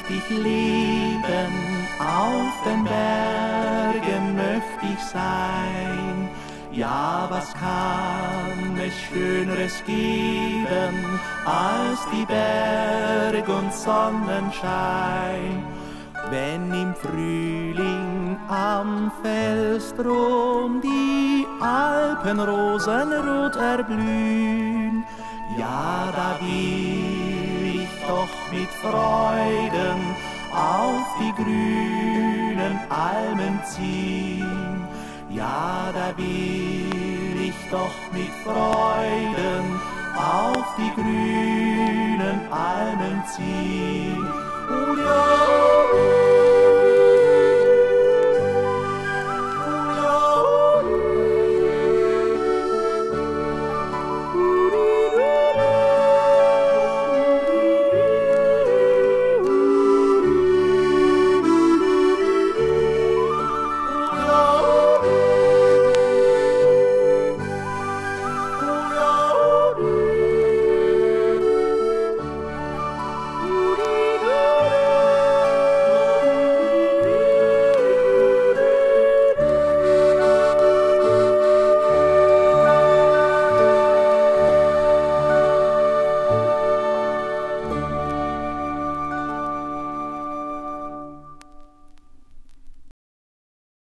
möchte ich leben, auf den Bergen möchte ich sein. Ja, was kann es Schöneres geben als die Berg und Sonnenschein? Wenn im Frühling am Felsstrom die Alpenrosen rot erblühen, ja, da will ich doch mit Freuden auf die grünen Almen ziehen. Ja, da will ich doch mit Freuden auf die grünen Almen ziehen. Oh ja,